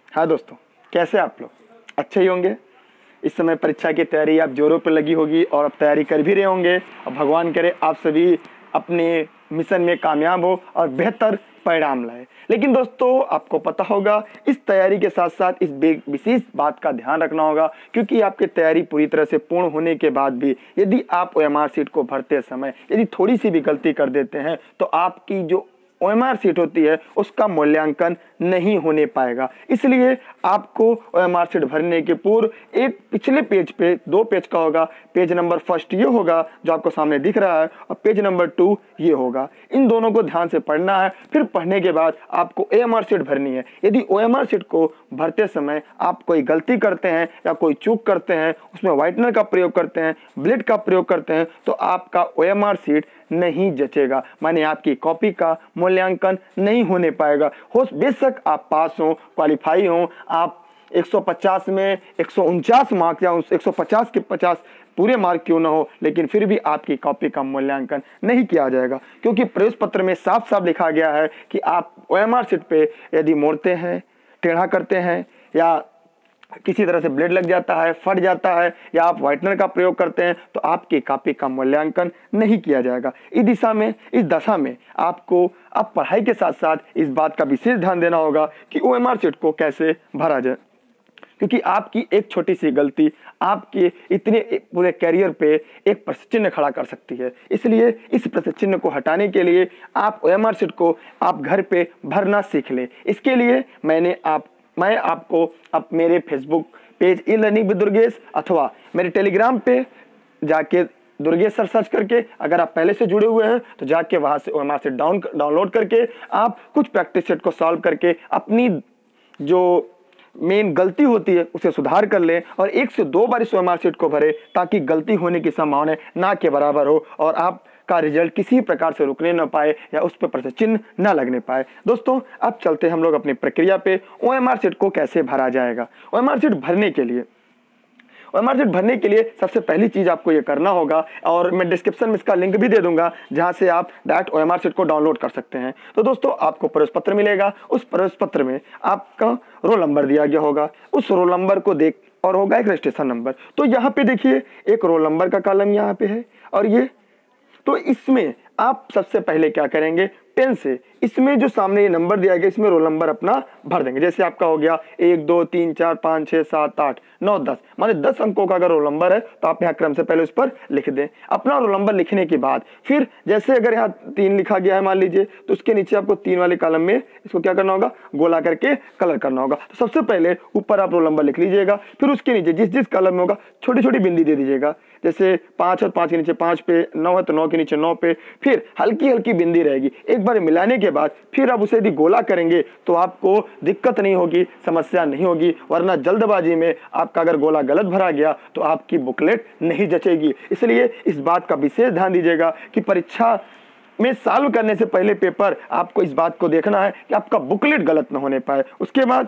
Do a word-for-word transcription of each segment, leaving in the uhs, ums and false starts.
हाँ दोस्तों, कैसे आप लोग? अच्छे ही होंगे। इस समय परीक्षा की तैयारी आप जोरों पर लगी होगी और अब तैयारी कर भी रहे होंगे और भगवान करे आप सभी अपने मिशन में कामयाब हो और बेहतर परिणाम लाए। लेकिन दोस्तों, आपको पता होगा इस तैयारी के साथ साथ इस विशेष बात का ध्यान रखना होगा, क्योंकि आपकी तैयारी पूरी तरह से पूर्ण होने के बाद भी यदि आप ओ एम आर सीट को भरते समय यदि थोड़ी सी भी गलती कर देते हैं तो आपकी जो ओ एम आर सीट होती है उसका मूल्यांकन नहीं होने पाएगा। इसलिए आपको ओ एम आर सीट भरने के पूर्व एक पिछले पेज पे दो पेज का होगा। पेज नंबर फर्स्ट ये होगा जो आपको सामने दिख रहा है और पेज नंबर टू ये होगा। इन दोनों को ध्यान से पढ़ना है। फिर पढ़ने के बाद आपको ओ एम आर सीट भरनी है। यदि ओ एम आर सीट को भरते समय आप कोई गलती करते हैं या कोई चूक करते हैं, उसमें व्हाइटनर का प्रयोग करते हैं, ब्लेड का प्रयोग करते हैं, तो आपका ओ एम आर सीट नहीं जचेगा, माने आपकी कॉपी का मूल्यांकन नहीं होने पाएगा। हो बेशक आप पास हो, क्वालिफाई हो, आप एक सौ पचास में एक सौ उनचास मार्क या एक सौ पचास के पचास पूरे मार्क क्यों ना हो, लेकिन फिर भी आपकी कॉपी का मूल्यांकन नहीं किया जाएगा, क्योंकि प्रवेश पत्र में साफ साफ लिखा गया है कि आप ओ एम आर सीट पे यदि मोड़ते हैं, टेढ़ा करते हैं या किसी तरह से ब्लेड लग जाता है, फट जाता है या आप व्हाइटनर का प्रयोग करते हैं तो आपकी कॉपी का मूल्यांकन नहीं किया जाएगा। इस दिशा में इस दशा में आपको अब पढ़ाई के साथ साथ इस बात का विशेष ध्यान देना होगा कि ओ एम आर सीट को कैसे भरा जाए, क्योंकि आपकी एक छोटी सी गलती आपके इतने पूरे कैरियर पे एक प्रश्न चिन्ह खड़ा कर सकती है। इसलिए इस प्रश्न चिन्ह को हटाने के लिए आप ओ एम आर सीट को आप घर पे भरना सीख लें। इसके लिए मैंने आप मैं आपको अब मेरे Facebook page e learning with Durgesh अथवा मेरे टेलीग्राम पे जाके दुर्गेश सर सर्च करके, अगर आप पहले से जुड़े हुए हैं तो जाके वहां से O M R sheet down download करके आप कुछ प्रैक्टिस सेट को सॉल्व करके अपनी जो मेन गलती होती है उसे सुधार कर लें और एक से दो बार इस ओ एम आर सीट को भरे, ताकि गलती होने की संभावना ना के बराबर हो और आप का रिजल्ट किसी प्रकार से रुकने न पाए या उस पर प्रश्न चिन्ह न लगने पाए। दोस्तों, अब चलते हैं हम लोग अपनी प्रक्रिया पे। ओ एम आर सीट को कैसे भरा जाएगा। ओ एम आर सीट भरने के लिए ओ एम आर सीट भरने के लिए सबसे पहली चीज आपको ये करना होगा, और मैं डिस्क्रिप्शन में इसका लिंक भी दे दूंगा जहां से आप direct O M R sheet को डाउनलोड कर सकते हैं। तो दोस्तों, आपको प्रवेश पत्र मिलेगा। उस प्रवेश पत्र में आपका रोल नंबर दिया गया होगा। उस रोल नंबर को देख और होगा एक रजिस्ट्रेशन नंबर। तो यहाँ पे देखिए एक रोल नंबर का कॉलम यहाँ पे है और ये, तो इसमें आप सबसे पहले क्या करेंगे, पेन से इसमें जो सामने ये नंबर दिया गया इसमें रोल नंबर अपना भर देंगे। जैसे आपका हो गया एक दो तीन चार पाँच छः सात आठ नौ दस, माने दस अंकों का अगर रोल नंबर है तो आप यहाँ क्रम से पहले उस पर लिख दें। अपना रोल नंबर लिखने के बाद फिर जैसे अगर यहाँ तीन लिखा गया है मान लीजिए, तो उसके नीचे आपको तीन वाले कॉलम में इसको क्या करना होगा, गोला करके कलर करना होगा। तो सबसे पहले ऊपर आप रोल नंबर लिख लीजिएगा, फिर उसके नीचे जिस जिस कॉलम में होगा छोटी छोटी बिंदी दे दीजिएगा। जैसे पाँच है पाँच के नीचे पाँच पे, नौ है तो नौ के नीचे नौ पे, फिर हल्की हल्की बिंदी रहेगी। एक बार मिलाने के बाद फिर आप उसे यदि गोला करेंगे तो आपको दिक्कत नहीं होगी, समस्या नहीं होगी, वरना जल्दबाजी में आपका अगर गोला गलत भरा गया तो आपकी बुकलेट नहीं जचेगी। इसलिए इस बात का विशेष ध्यान दीजिएगा कि परीक्षा में सॉल्व करने से पहले पेपर आपको इस बात को देखना है कि आपका बुकलेट गलत न होने पाए। उसके बाद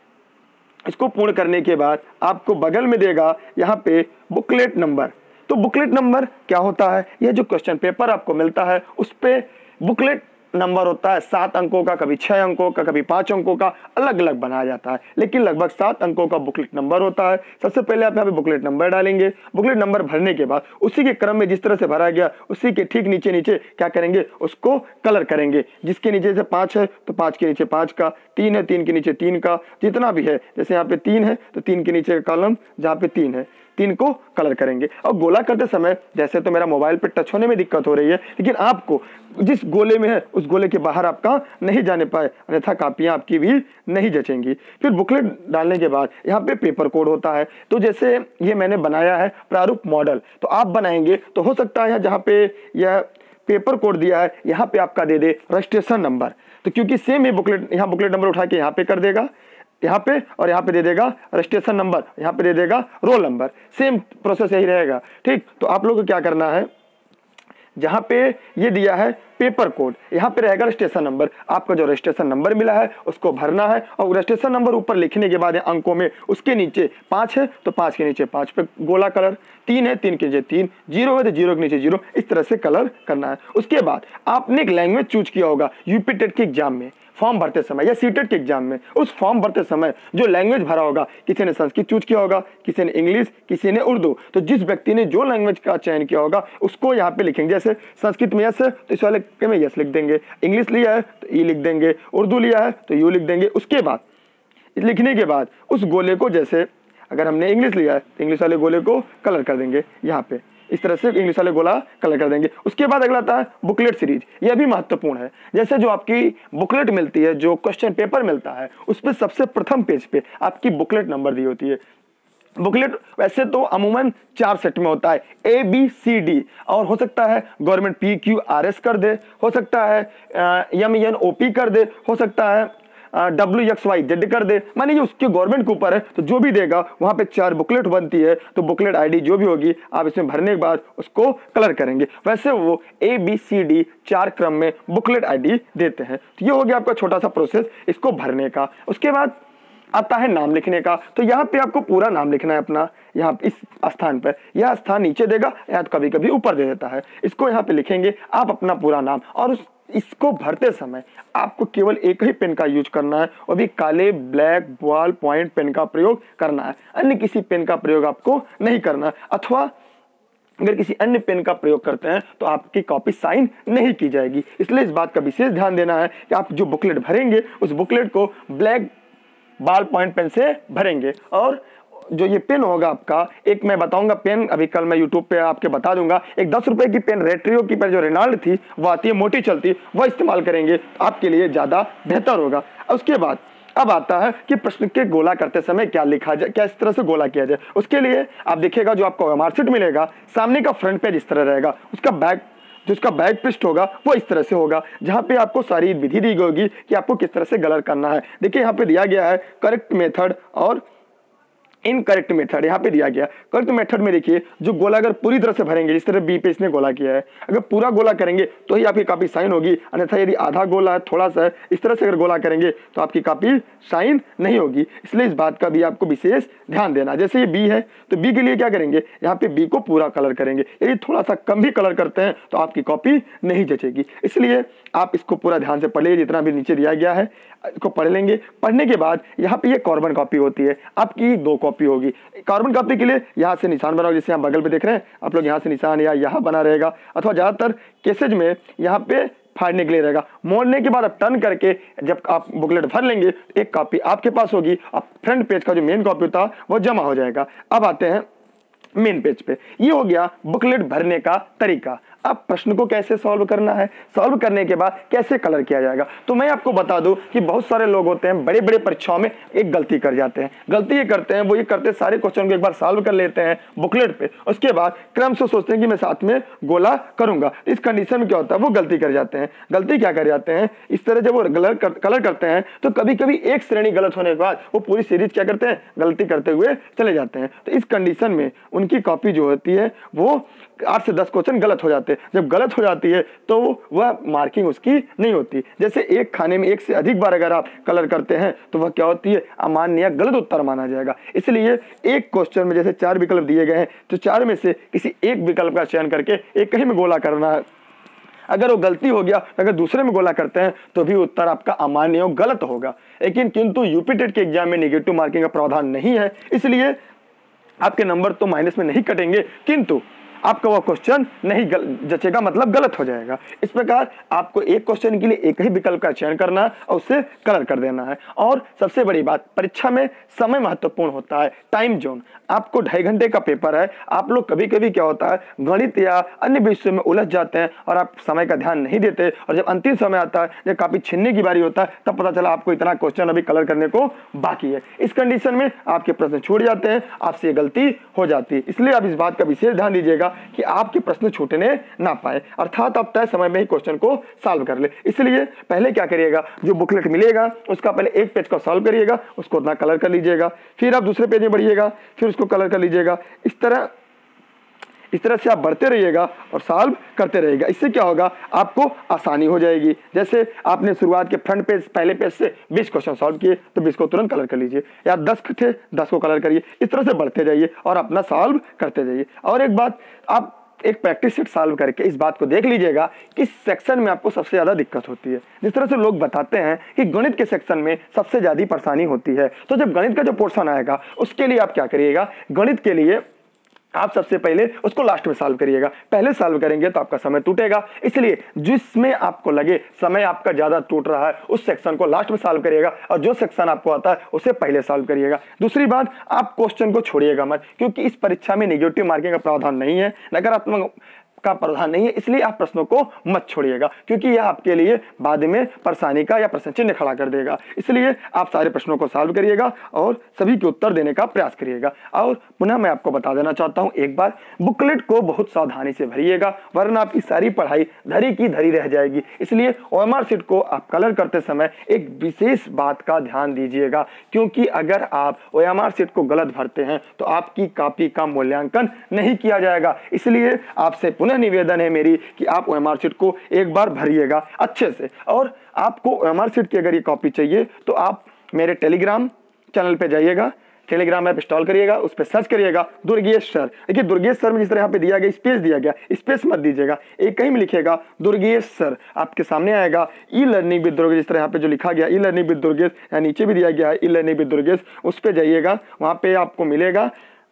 इसको पूर्ण करने के बाद आपको बगल में देगा यहाँ पे बुकलेट नंबर। तो बुकलेट नंबर क्या होता है, यह जो क्वेश्चन पेपर आपको मिलता है उस पे बुकलेट नंबर होता है सात अंकों का, कभी छह अंकों का, कभी पांच अंकों का, अलग अलग बनाया जाता है, लेकिन लगभग सात अंकों का बुकलेट नंबर होता है। सबसे पहले आप यहाँ पे बुकलेट नंबर डालेंगे। बुकलेट नंबर भरने के बाद उसी के क्रम में जिस तरह से भरा गया उसी के ठीक नीचे नीचे क्या करेंगे, उसको कलर करेंगे। जिसके नीचे से पाँच है तो पाँच के नीचे पाँच का, तीन है तीन के नीचे तीन का, जितना भी है, जैसे यहाँ पे तीन है तो तीन के नीचे का कॉलम जहाँ पे तीन है तीन को कलर करेंगे। और गोला करते समय जैसे तो मेरा मोबाइल पे टच होने में दिक्कत हो रही है, लेकिन आपको जिस गोले में है उस गोले के बाहर आपका नहीं जाने पाए, अन्यथा कापियां आपकी भी नहीं जचेंगी। फिर बुकलेट डालने के बाद यहाँ पे पेपर कोड होता है। तो जैसे ये मैंने बनाया है प्रारूप मॉडल, तो आप बनाएंगे तो हो सकता है जहाँ पे यह पेपर कोड दिया है यहाँ पे आपका दे दे रजिस्ट्रेशन नंबर। तो क्योंकि सेम ये बुकलेट यहाँ बुकलेट नंबर उठा के यहाँ पे कर देगा यहाँ पे, और यहाँ पे दे देगा रजिस्ट्रेशन नंबर, यहाँ पे दे देगा रोल नंबर। सेम प्रोसेस यही रहेगा। ठीक, तो आप लोगों को क्या करना है, जहाँ पे ये दिया है पेपर कोड, यहाँ पे रहेगा रजिस्ट्रेशन नंबर। आपका जो रजिस्ट्रेशन नंबर मिला है उसको भरना है, और रजिस्ट्रेशन नंबर ऊपर लिखने के बाद अंकों में उसके नीचे पाँच है तो पाँच के नीचे पाँच पे गोला कलर, तीन है तीन के नीचे तीन, जीरो है तो जीरो के नीचे जीरो, इस तरह से कलर करना है। उसके बाद आपने एक लैंग्वेज चूज किया होगा यूपी टेट के एग्जाम में, फॉर्म भरते समय या सीटेट के एग्जाम में उस फॉर्म भरते समय जो लैंग्वेज भरा होगा, किसी ने संस्कृत चूज किया होगा, किसी ने इंग्लिश, किसी ने उर्दू, तो जिस व्यक्ति ने जो लैंग्वेज का चयन किया होगा उसको यहाँ पे लिखेंगे। जैसे संस्कृत में यस है तो इस वाले के में यस लिख देंगे, इंग्लिश लिया है तो ई लिख देंगे, उर्दू लिया है तो यू लिख देंगे। उसके बाद लिखने के बाद उस गोले को, जैसे अगर हमने इंग्लिश लिया है तो इंग्लिश वाले गोले को कलर कर देंगे यहाँ पे, इस तरह से इंग्लिश वाले गोला कलर कर देंगे। उसके बाद अगला आता है बुकलेट सीरीज। यह भी महत्वपूर्ण है। जैसे जो आपकी बुकलेट मिलती है, जो क्वेश्चन पेपर मिलता है, उस पर सबसे प्रथम पेज पे आपकी बुकलेट नंबर दी होती है। बुकलेट वैसे तो अमूमन चार सेट में होता है, ए बी सी डी, और हो सकता है government P Q R S कर दे, हो सकता है एम एन ओ पी कर दे, हो सकता है डब्ल्यू एक्स वाई जेड कर दे, माने ये उसके गवर्नमेंट के ऊपर है। तो जो भी देगा वहां पे चार बुकलेट बनती है, तो बुकलेट आईडी जो भी होगी आप इसमें भरने के बाद उसको कलर करेंगे। वैसे वो ए बी सी डी चार क्रम में बुकलेट आईडी देते हैं। तो ये हो गया आपका छोटा सा प्रोसेस इसको भरने का। उसके बाद आता है नाम लिखने का। तो यहाँ पे आपको पूरा नाम लिखना है अपना, यहाँ इस स्थान पर, यह स्थान नीचे देगा या तो कभी कभी ऊपर दे देता है। इसको यहाँ पे लिखेंगे आप अपना पूरा नाम, और उस इसको भरते समय आपको केवल एक ही पेन का यूज करना है, और भी काले ब्लैक बॉल पॉइंट पेन का प्रयोग करना है। अन्य किसी पेन का प्रयोग आपको नहीं करना है, अथवा अगर किसी अन्य पेन का प्रयोग करते हैं तो आपकी कॉपी साइन नहीं की जाएगी। इसलिए इस बात का विशेष ध्यान देना है कि आप जो बुकलेट भरेंगे उस बुकलेट को ब्लैक बॉल पॉइंट पेन से भरेंगे। और जो ये पेन होगा आपका, एक मैं बताऊंगा पेन, अभी कल मैं यूट्यूब पे आपके बता दूंगा, एक दस रुपए की पेन रेट्रियो की पेन जो रेनाल्ड थी वो आती है, मोटी चलती, वह इस्तेमाल करेंगे तो आपके लिए ज्यादा बेहतर होगा। उसके बाद अब आता है कि प्रश्न के गोला करते समय क्या लिखा जाए, क्या इस तरह से गोला किया जाए। उसके लिए आप देखिएगा जो आपको मार्कशीट मिलेगा, सामने का फ्रंट पेज इस तरह रहेगा, उसका बैक जो उसका बैक पृष्ठ होगा वो इस तरह से होगा, जहां पे आपको सारी विधि दी गई होगी कि आपको किस तरह से कलर करना है। देखिए यहाँ पे दिया गया है करेक्ट मेथड और इनकरेक्ट मेथड यहाँ पे दिया गया। करेक्ट मेथड में देखिए जो गोला अगर पूरी तरह से भरेंगे, जिस तरह बी पे इसने गोला किया है, अगर पूरा गोला करेंगे तो ही आपकी कॉपी साइन होगी, अन्यथा यदि आधा गोला है, थोड़ा सा है, इस तरह से अगर गोला करेंगे तो आपकी कॉपी साइन नहीं होगी। इसलिए इस बात का भी आपको विशेष ध्यान देना। जैसे ये बी है तो बी के लिए क्या करेंगे, यहाँ पे बी को पूरा कलर करेंगे, यदि थोड़ा सा कम भी कलर करते हैं तो आपकी कॉपी नहीं जचेगी। इसलिए आप इसको पूरा ध्यान से पढ़ लीजिए, जितना भी नीचे दिया गया है इसको पढ़ लेंगे। पढ़ने के बाद यहाँ पे ये कार्बन कॉपी होती है, आपकी दो कॉपी होगी। कार्बन कॉपी के लिए यहाँ से निशान बनाओ, जैसे यहाँ बगल पे देख रहे हैं आप लोग, यहाँ से निशान या यहाँ बना रहेगा, अथवा ज्यादातर केसेज में यहाँ पे फाड़ने के लिए रहेगा। मोड़ने के बाद आप टर्न करके जब आप बुकलेट भर लेंगे एक कॉपी आपके पास होगी, अब फ्रंट पेज का जो मेन कॉपी होता वो जमा हो जाएगा। अब आते हैं मेन पेज पे। ये हो गया बुकलेट भरने का तरीका। अब प्रश्न को कैसे सॉल्व करना है, सॉल्व करने के बाद कैसे कलर किया जाएगा। तो मैं आपको बता दूं कि बहुत सारे लोग होते हैं बड़े बड़े परीक्षाओं में एक गलती कर जाते हैं। गलती ये करते हैं, वो ये करते हैं सारे क्वेश्चन को एक बार सॉल्व कर लेते हैं बुकलेट पे, उसके बाद क्रम से सोचते हैं कि मैं साथ में गोला करूंगा। इस कंडीशन में क्या होता है, वो गलती कर जाते हैं। गलती क्या कर जाते हैं, इस तरह जब वो कलर कर, कलर करते हैं तो कभी कभी एक श्रेणी गलत होने के बाद वो पूरी सीरीज क्या करते हैं, गलती करते हुए चले जाते हैं। तो इस कंडीशन में उनकी कॉपी जो होती है वो आठ से दस क्वेश्चन गलत हो जाते हैं। जब गलत हो जाती है तो वह मार्किंग उसकी नहीं होती। जैसे एक खाने में एक से अधिक बार अगर आप कलर करते हैं तो वह क्या होती है, अमान्य या गलत उत्तर माना जाएगा। इसलिए एक क्वेश्चन में जैसे चार विकल्प दिए गए हैं तो चार में से किसी एक विकल्प का चयन करके एक ही में गोला करना है। अगर वो गलती हो गया, अगर दूसरे में गोला करते हैं तो भी उत्तर आपका अमान्य और गलत होगा। लेकिन किंतु यूपी टेट के एग्जाम में नेगेटिव मार्किंग का प्रावधान नहीं है, इसलिए आपके नंबर तो माइनस में नहीं कटेंगे, किंतु आपका वह क्वेश्चन नहीं जचेगा, मतलब गलत हो जाएगा। इस प्रकार आपको एक क्वेश्चन के लिए एक ही विकल्प का चयन करना है और उसे कलर कर देना है। और सबसे बड़ी बात, परीक्षा में समय महत्वपूर्ण होता है, टाइम जोन। आपको ढाई घंटे का पेपर है, आप लोग कभी कभी क्या होता है गणित या अन्य विषयों में उलझ जाते हैं और आप समय का ध्यान नहीं देते, और जब अंतिम समय आता है, जब कॉपी छीनने की बारी होता है, तब पता चला आपको इतना क्वेश्चन अभी कलर करने को बाकी है। इस कंडीशन में आपके प्रश्न छूट जाते हैं, आपसे गलती हो जाती है। इसलिए आप इस बात का विशेष ध्यान दीजिएगा कि आपके प्रश्न छूटने ना पाए, अर्थात आप तय समय में ही क्वेश्चन को सॉल्व कर ले। इसलिए पहले क्या करिएगा, जो बुकलेट मिलेगा उसका पहले एक पेज को सॉल्व करिएगा, उसको उतना कलर कर लीजिएगा, फिर आप दूसरे पेज में बढ़िएगा, फिर उसको कलर कर लीजिएगा। इस तरह इस तरह से आप बढ़ते रहिएगा और सॉल्व करते रहिएगा। इससे क्या होगा, आपको आसानी हो जाएगी। जैसे आपने शुरुआत के फ्रंट पेज पहले पेज से बीस क्वेश्चन सॉल्व किए तो बीस को तुरंत कलर कर लीजिए, या दस थे दस को कलर करिए। इस तरह से बढ़ते जाइए और अपना सॉल्व करते जाइए। और एक बात, आप एक प्रैक्टिस सेट सॉल्व करके इस बात को देख लीजिएगा कि इस सेक्शन में आपको सबसे ज़्यादा दिक्कत होती है। जिस तरह से लोग बताते हैं कि गणित के सेक्शन में सबसे ज़्यादा परेशानी होती है, तो जब गणित का जो पोर्शन आएगा उसके लिए आप क्या करिएगा, गणित के लिए आप सबसे पहले उसको लास्ट में सॉल्व करिएगा। पहले सॉल्व करेंगे तो आपका समय टूटेगा, इसलिए जिसमें आपको लगे समय आपका ज़्यादा टूट रहा है उस सेक्शन को लास्ट में सॉल्व करिएगा, और जो सेक्शन आपको आता है उसे पहले सॉल्व करिएगा। दूसरी बात, आप क्वेश्चन को छोड़िएगा मत, क्योंकि इस परीक्षा में नेगेटिव मार्किंग का प्रावधान नहीं है, नकारात्मक का प्रावधान नहीं है, इसलिए आप प्रश्नों को मत छोड़िएगा, क्योंकि यह आपके लिए बाद में परेशानी का या प्रश्न चिन्ह खड़ा कर देगा। इसलिए आप सारे प्रश्नों को सॉल्व करिएगा और सभी के उत्तर देने का प्रयास करिएगा। और पुनः मैं आपको बता देना चाहता हूं, एक बार बुकलेट को बहुत सावधानी से भरिएगा, वरना आपकी सारी पढ़ाई धरी की धरी रह जाएगी। इसलिए ओएमआर शीट को आप कलर करते समय एक विशेष बात का ध्यान दीजिएगा, क्योंकि अगर आप ओएमआर शीट को गलत भरते हैं तो आपकी कॉपी का मूल्यांकन नहीं किया जाएगा। इसलिए आपसे पुनः निवेदन है मेरी कि आप ओएमआर शीट को एक बार भरिएगा अच्छे से। और आपको ओएमआर शीट की अगर ये कॉपी चाहिए तो आप मेरे टेलीग्राम चैनल पे जाइएगा, टेलीग्राम ऐप इंस्टॉल करिएगा, उस पर सर्च करिएगा दुर्गेश सर। देखिए दुर्गेश सर में जिस तरह यहाँ पे दिया गया स्पेस दिया गया, स्पेस मत दीजिएगा, एक कहीं में लिखेगा दुर्गेश सर, आपके सामने आएगा ई लर्निंग विद दुर्गेश। जिस तरह यहाँ पे जो लिखा गया ई लर्निंग विद दुर्गेश, यहाँ नीचे भी दिया गया है ई लर्निंग विद दुर्गेश, उस पर जाइएगा, वहाँ पे आपको मिलेगा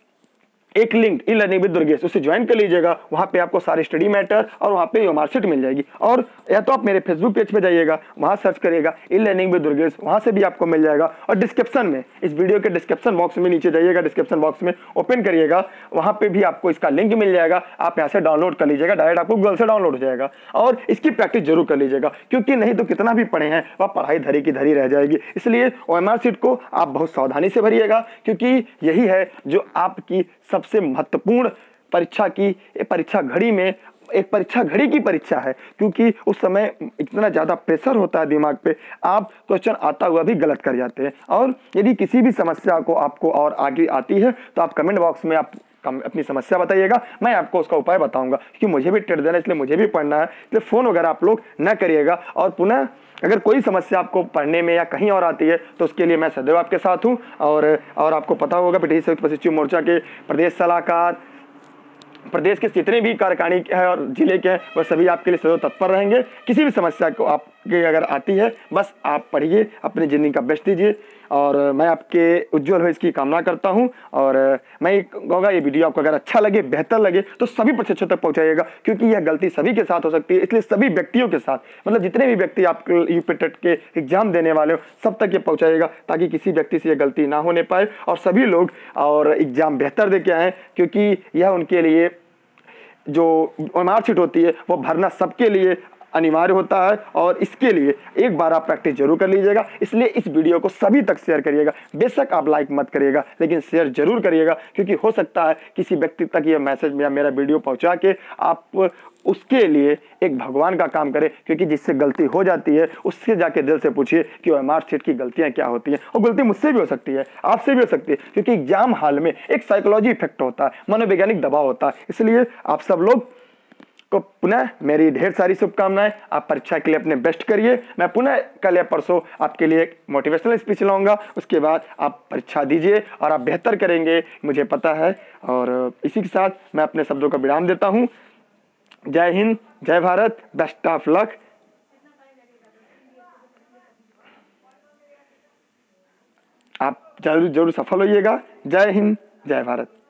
एक link e learning with Durgesh, उसे ज्वाइन कर लीजिएगा। वहाँ पे आपको सारे स्टडी मैटर और वहाँ पे ओएमआर शीट मिल जाएगी। और या तो आप मेरे फेसबुक पेज पे जाइएगा, वहाँ सर्च करिएगा ई लर्निंग विद दुर्गेश, वहाँ से भी आपको मिल जाएगा। और डिस्क्रिप्शन में, इस वीडियो के डिस्क्रिप्शन बॉक्स में नीचे जाइएगा, डिस्क्रिप्शन बॉक्स में ओपन करिएगा, वहाँ पे भी आपको इसका लिंक मिल जाएगा, आप यहाँ से डाउनलोड कर लीजिएगा, डायरेक्ट आपको गूगल से डाउनलोड हो जाएगा। और इसकी प्रैक्टिस जरूर कर लीजिएगा, क्योंकि नहीं तो कितना भी पढ़े हैं वह पढ़ाई धरी की धरी रह जाएगी। इसलिए ओएमआर शीट को आप बहुत सावधानी से भरिएगा, क्योंकि यही है जो आपकी सबसे महत्वपूर्ण परीक्षा की परीक्षा घड़ी में एक परीक्षा घड़ी की परीक्षा है, क्योंकि उस समय इतना ज़्यादा प्रेशर होता है दिमाग पे, आप क्वेश्चन आता हुआ भी गलत कर जाते हैं। और यदि किसी भी समस्या को आपको और आगे आती है तो आप कमेंट बॉक्स में आप अपनी समस्या बताइएगा, मैं आपको उसका उपाय बताऊंगा, क्योंकि मुझे भी टेट देना, इसलिए मुझे भी पढ़ना है। इसलिए फ़ोन वगैरह आप लोग न करिएगा। और पुनः अगर कोई समस्या आपको पढ़ने में या कहीं और आती है तो उसके लिए मैं सदैव आपके साथ हूँ। और और आपको पता होगा पिटीसी संयुक्त पश्चिम मोर्चा के प्रदेश सलाहकार, प्रदेश के जितने भी कार्यकारिणी है और जिले के हैं, वह सभी आपके लिए सदैव तत्पर रहेंगे। किसी भी समस्या को आपके अगर आती है, बस आप पढ़िए, अपनी ज़िंदगी का बेस्ट दीजिए, और मैं आपके उज्जवल हो इसकी कामना करता हूं। और मैं कहूँगा ये वीडियो आपको अगर अच्छा लगे, बेहतर लगे, तो सभी प्रशिक्षकों तक पहुंचाइएगा, क्योंकि यह गलती सभी के साथ हो सकती है। इसलिए सभी व्यक्तियों के साथ, मतलब जितने भी व्यक्ति आप यूपी टेट के एग्जाम देने वाले हो, सब तक ये पहुंचाइएगा, ताकि किसी व्यक्ति से ये गलती ना होने पाए और सभी लोग और एग्जाम बेहतर दे के आएँ, क्योंकि यह उनके लिए जो ओएमआर शीट होती है वो भरना सबके लिए अनिवार्य होता है। और इसके लिए एक बार आप प्रैक्टिस जरूर कर लीजिएगा। इसलिए इस वीडियो को सभी तक शेयर करिएगा। बेशक आप लाइक मत करिएगा, लेकिन शेयर जरूर करिएगा, क्योंकि हो सकता है किसी व्यक्ति तक ये मैसेज या मेरा वीडियो पहुंचा के आप उसके लिए एक भगवान का काम करें। क्योंकि जिससे गलती हो जाती है उससे जाके दिल से पूछिए कि ओएमआर शीट की गलतियां क्या होती हैं। और गलती मुझसे भी हो सकती है, आपसे भी हो सकती है, क्योंकि एग्जाम हॉल में एक साइकोलॉजी इफेक्ट होता है, मनोवैज्ञानिक दबाव होता है। इसलिए आप सब लोग को पुनः मेरी ढेर सारी शुभकामनाएं। आप परीक्षा के लिए अपने बेस्ट करिए। मैं पुनः कल या परसों आपके लिए एक मोटिवेशनल स्पीच लाऊंगा, उसके बाद आप परीक्षा दीजिए और आप बेहतर करेंगे, मुझे पता है। और इसी के साथ मैं अपने शब्दों का विराम देता हूं। जय हिंद, जय भारत, बेस्ट ऑफ लक। आप जरूर जरूर सफल होइएगा। जय हिंद, जय भारत।